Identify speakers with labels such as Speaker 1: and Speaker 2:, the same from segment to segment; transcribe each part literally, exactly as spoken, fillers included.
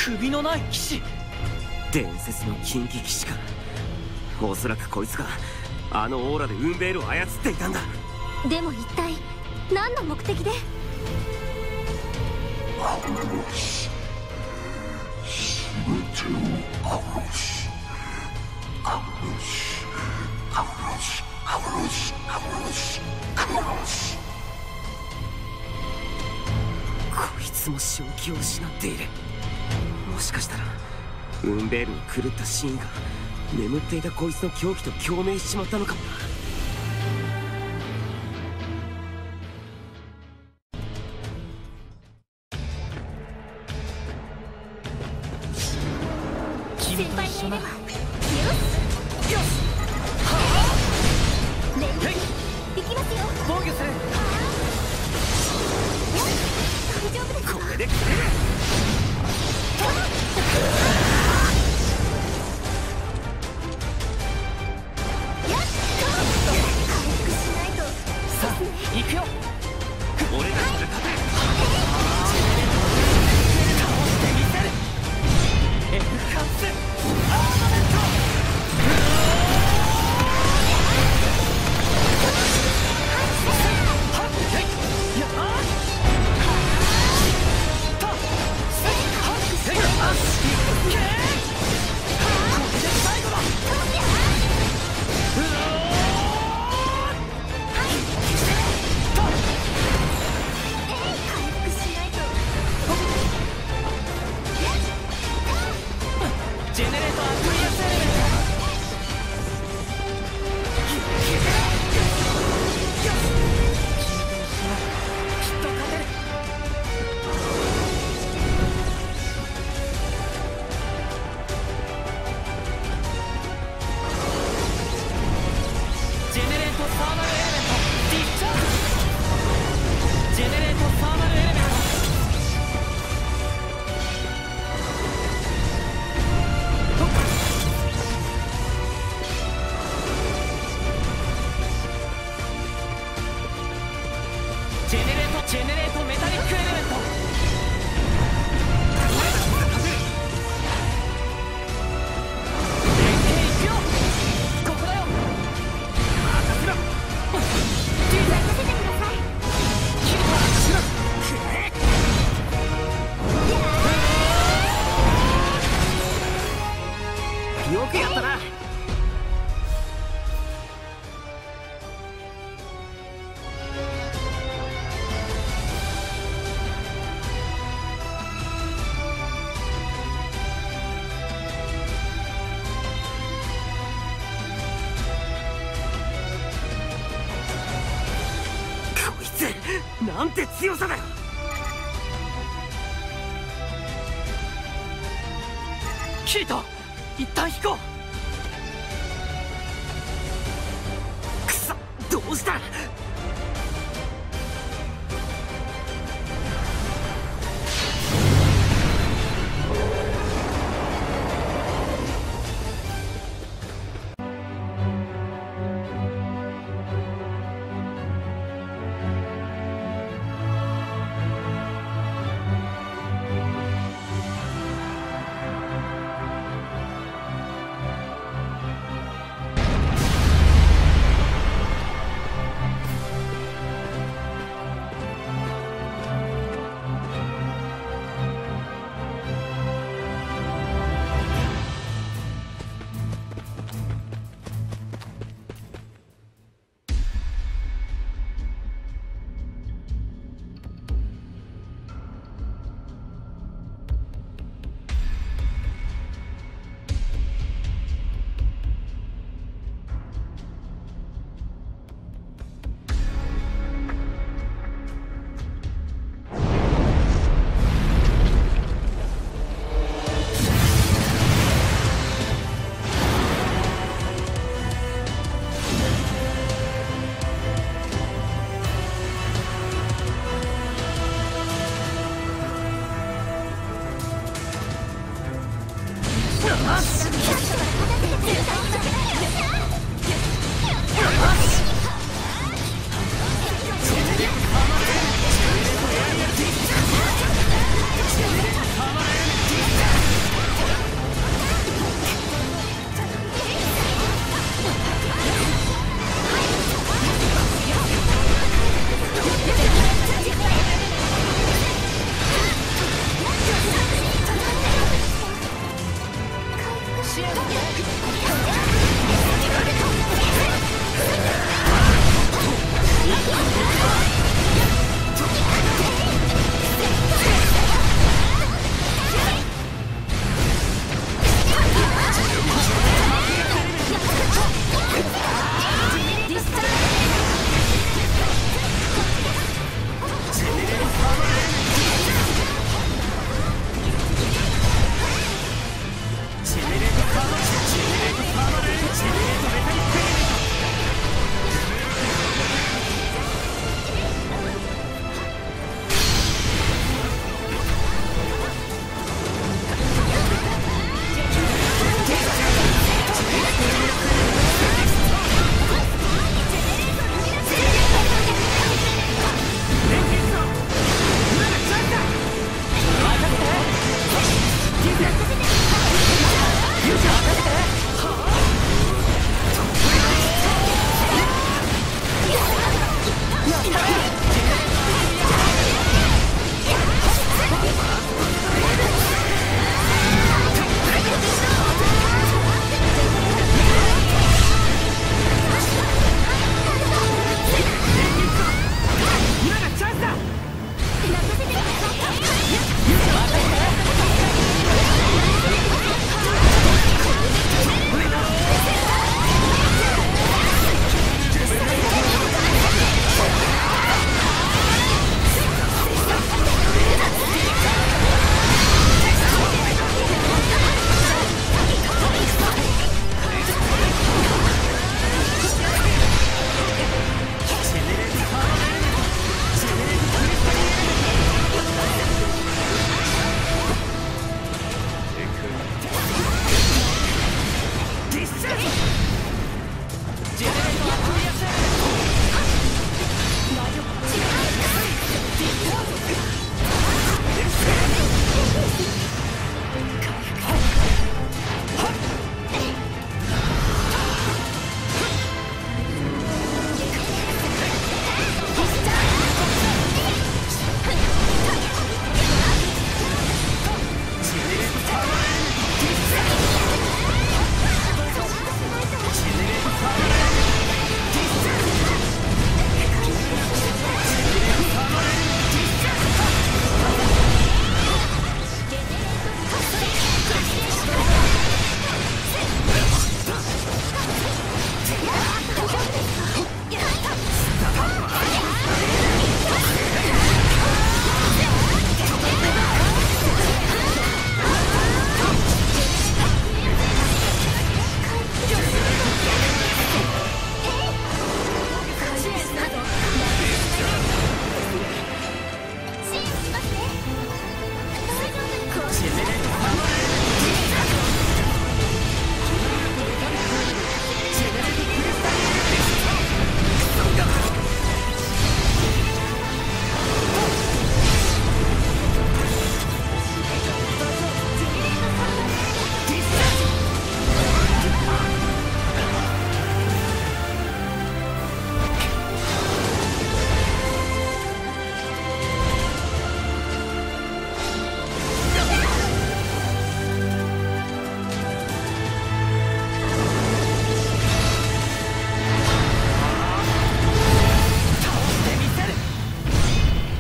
Speaker 1: 首のない騎士。
Speaker 2: 伝説の近畿騎士か。おそらくこいつがあのオーラでウンベールを操っていたんだ。
Speaker 3: でも一体何の目的で？
Speaker 4: 殺す。全てを殺す。殺す。殺す。殺す。殺す。殺す。
Speaker 2: こいつも正気を失っている。もしかしたらウンベールに狂ったシーンが眠っていたこいつの狂気と共鳴しちまったのかもな。
Speaker 1: 君と一緒な。よし
Speaker 3: よし。
Speaker 1: はあ。
Speaker 3: レイ行きますよ。
Speaker 1: 防御する。
Speaker 3: 大丈夫ですか？
Speaker 2: これで来る。
Speaker 1: さあ行くよ。
Speaker 2: 俺たちが勝てる。
Speaker 1: 倒してみせる。エルカンスアーマメント。はっけいやあたせはっせあっけこれで最後だ。うおージェネレータークリアセール。きっと勝てる。ジェネレートサーマルエレメントディスチャージ。ジェネレートサーマルエレメント。ジェネレートジェネレートメタリックエレメント。連携いくよ。ここだよ。任せろ。任せてください。キルトしろ。
Speaker 2: よくやったな。こいつなんて強さだよ。
Speaker 1: キリト一旦引こう。
Speaker 2: くそ、どうした。
Speaker 1: こ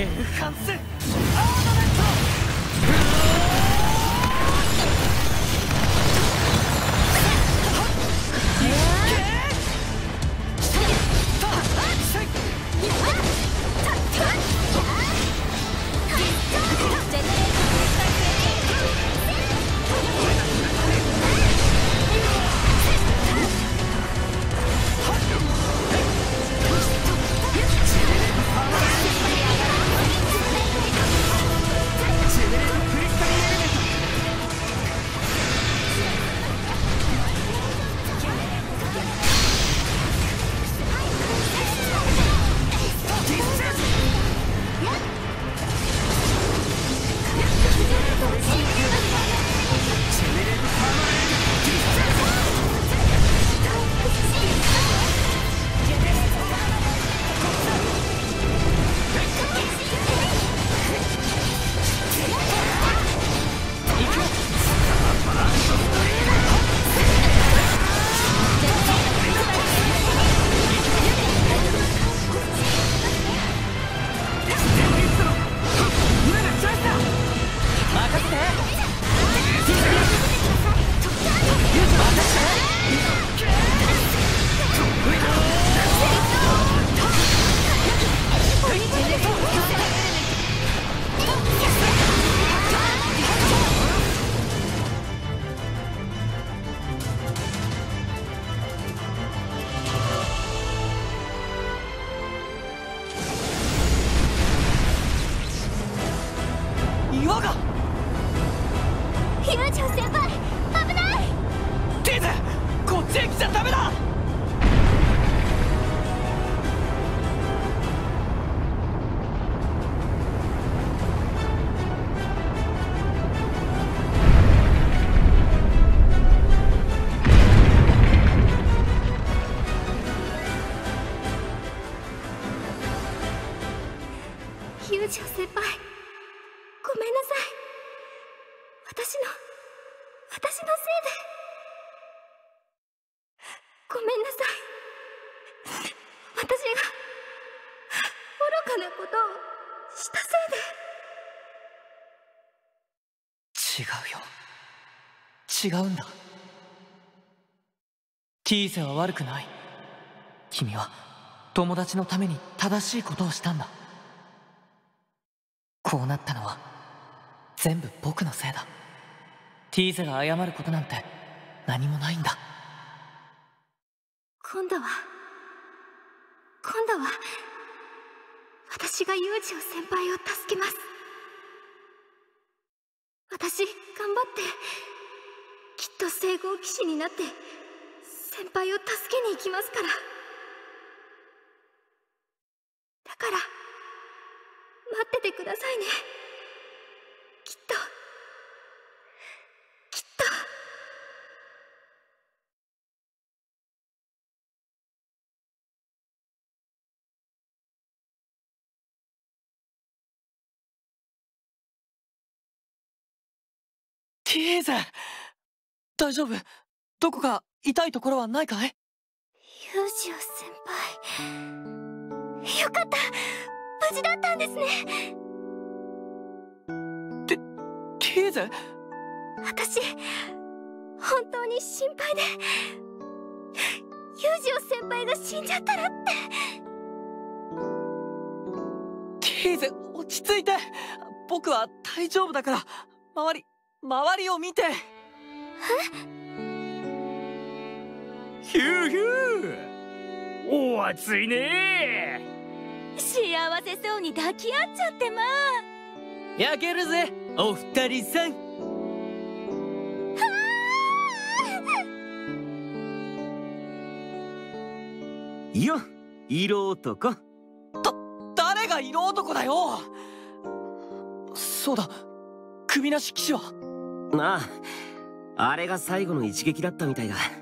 Speaker 1: エンハンスアーマメント。岩が。
Speaker 3: 友情先輩、危ない。
Speaker 1: ティーゼ、こっちへ来ちゃダメだ。
Speaker 3: 友情先輩、ごめんなさい。私の私のせいでごめんなさい。私が愚かなことをしたせい
Speaker 1: で。違うよ、違うんだ。ティーゼは悪くない。君は友達のために正しいことをしたんだ。こうなったのは全部僕のせいだ。ティーゼが謝ることなんて何もないんだ。
Speaker 3: 今度は今度は私が友情先輩を助けます。私頑張ってきっと聖号騎士になって先輩を助けに行きますから。だから待っててくださいね。きっときっと。
Speaker 1: ティーゼ、大丈夫？どこか痛いところはないかい？
Speaker 3: 友情先輩、よかった、無事だったんですね。
Speaker 1: テティーゼ、
Speaker 3: 私本当に心配で、友情先輩が死んじゃったらって。
Speaker 1: ティーゼ、落ち着いて。僕は大丈夫だから。周り周りを見て。え？
Speaker 2: ヒューヒュー、お熱いね。
Speaker 3: 幸せそうに抱き合っちゃってまあ。
Speaker 2: 焼けるぜお二人さん。よっ、色男。
Speaker 1: だ誰が色男だよ。そうだ、首なし騎士は。
Speaker 2: ああ、あれが最後の一撃だったみたいだ。